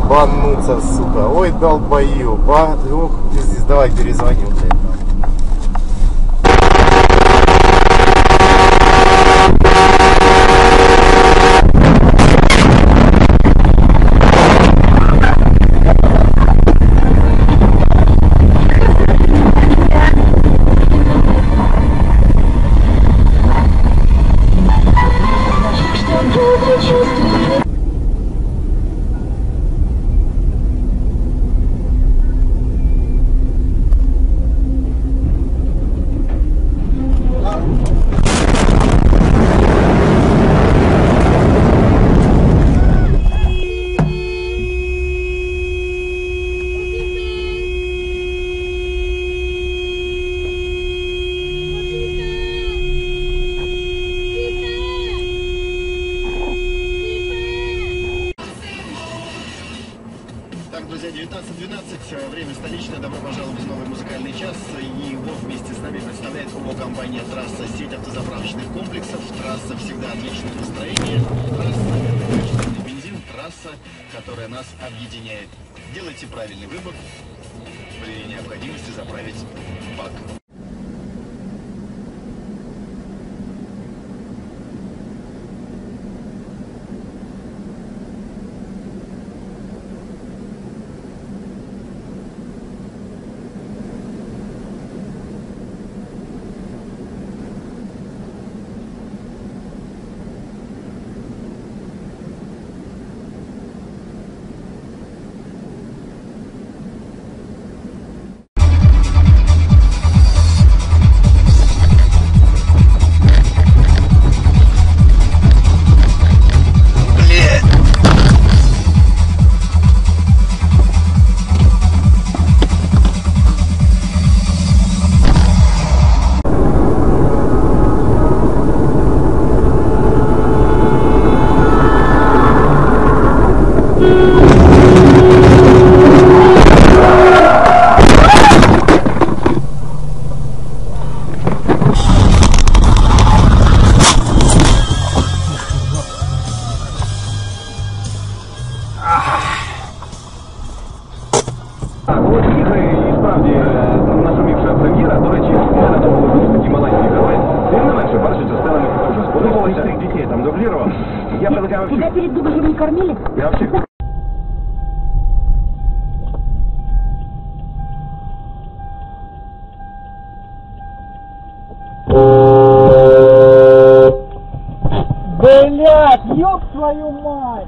ебануться, сука. Ой, долбоёб, а? Ох, пиздец, давай перезвоню, блядь. Друзья, 19:12, время столичное, добро пожаловать в новый музыкальный час. И вот вместе с нами представляет ООО компания «Трасса», сеть автозаправочных комплексов. Трасса всегда отличное настроение. Трасса – это качественный бензин. Трасса, которая нас объединяет. Делайте правильный выбор при необходимости заправить бак. Тебя перед дубажем не кормили? Я вообще... Блять, ёб твою мать!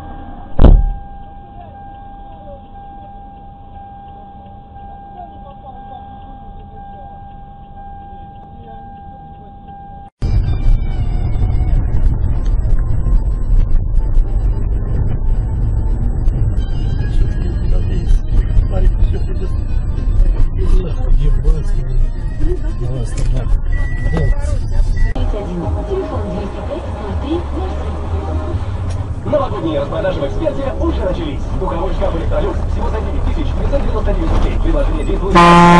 Новогодние распродажи в «Эксперте» уже начались. Духовой шкаф «Электролюкс» всего за 9599 рублей. Приложение действует...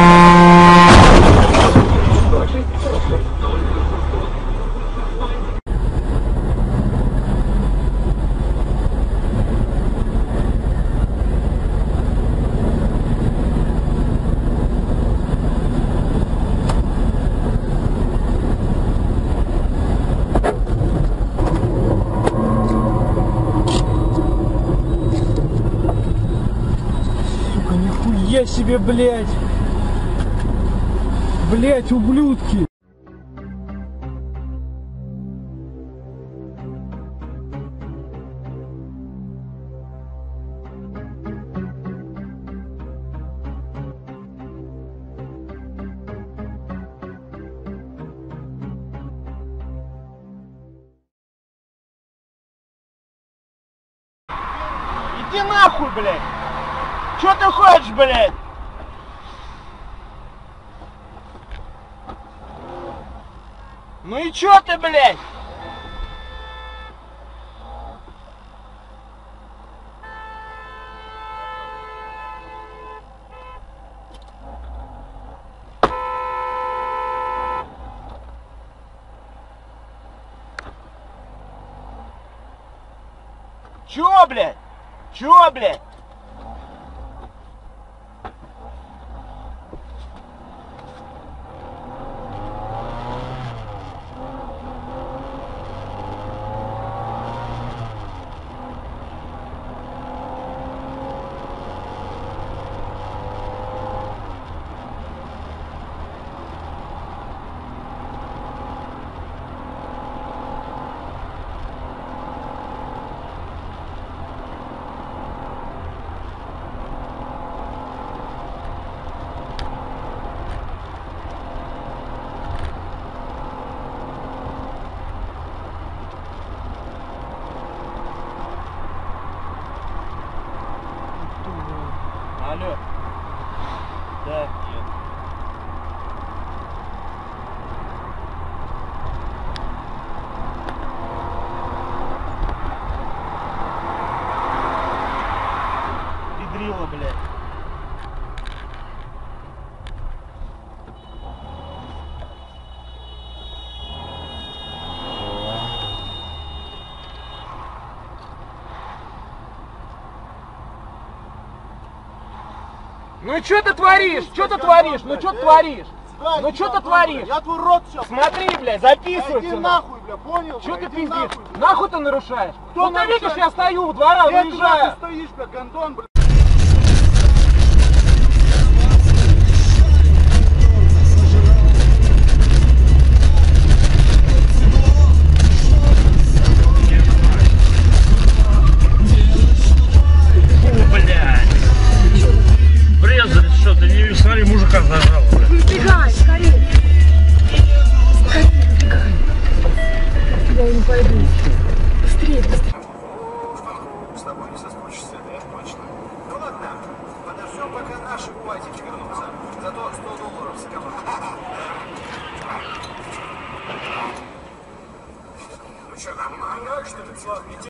46. Нихуя себе, блядь! Блядь, ублюдки! Иди нахуй, блядь! Чё ты хочешь, блядь? Ну и чё ты, блядь? Чё, блядь? Чё, блядь? Алло. Да, нет. Педрила, блядь. Ну что ты творишь? Что ты творишь? Ну что ты творишь? Ну что ты творишь? Я твой рот сейчас. Смотри, блядь, записывай. Иди нахуй, бля, понял? Что ты Иди пиздишь? нахуй. Нахуй ты нарушаешь? Кто Ну ты видишь, нарушает? я стою в 2 раза, Где ты выезжаю. нахуй стоишь, бля, гондон, бля? Врезались, что ты не видишь, смотри, мужика зажало, блядь. Убегай, скорее. Скорее, убегай. Я не пойду. Быстрее, быстрее. С тобой не соскучишься, да? Точно. Ну ладно, подождем, пока наши УАЗики вернутся. Зато $100 сэкономим. Ну что, нормально, что ли, славный день?